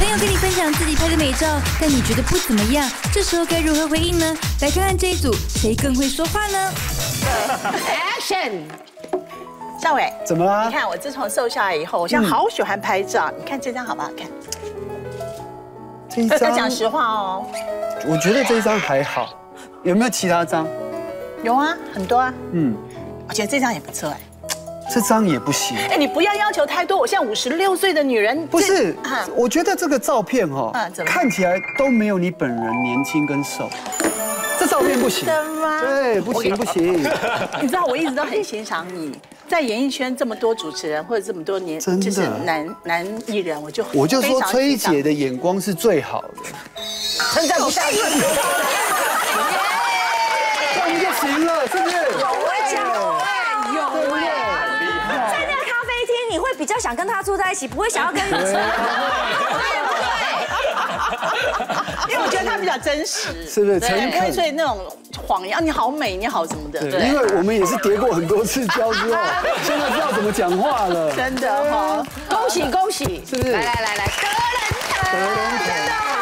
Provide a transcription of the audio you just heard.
朋友跟你分享自己拍的美照，但你觉得不怎么样，这时候该如何回应呢？来看看这一组谁更会说话呢 ？Action！ 少伟， 怎么啦？ 你看我自从瘦下来以后，我现在好喜欢拍照。你看这张好不好看？ 这一张要讲实话哦。 我觉得这一张还好，有没有其他张？ 有啊，很多啊。 嗯， 我觉得这张也不错哎。 这张也不行。 哎，你不要要求太多，我现在56岁的女人。 不是，我觉得这个照片看起来都没有你本人年轻跟瘦。这照片不行。 真的吗？ 对，不行不行。 你知道我一直都很欣赏你，在演艺圈这么多主持人或者这么多就是男艺人，我就说崔姐的眼光是最好的。 称赞不下去。 这样就行了，是不是？ 你会比较想跟他住在一起，不会想要跟你吃。 因为我觉得他比较真实， 是不是？诚恳。 所以那种谎言，你好美，你好什么的。 对，因为我们也是叠过很多次胶之后，现在知道怎么讲话了。 真的哈，恭喜恭喜， 是不是？ 来，德仁堂，真的好。